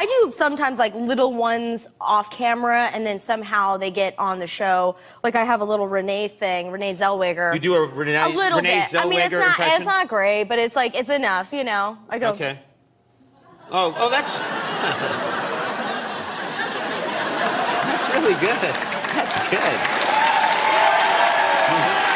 I do sometimes like little ones off camera, and then somehow they get on the show. Like I have a little Rene thing, Rene Zellweger. You do a Rene bit. Zellweger I mean, impression? it's not great, but it's like, it's enough, you know? I go. Okay. Oh, that's... That's really good. That's good.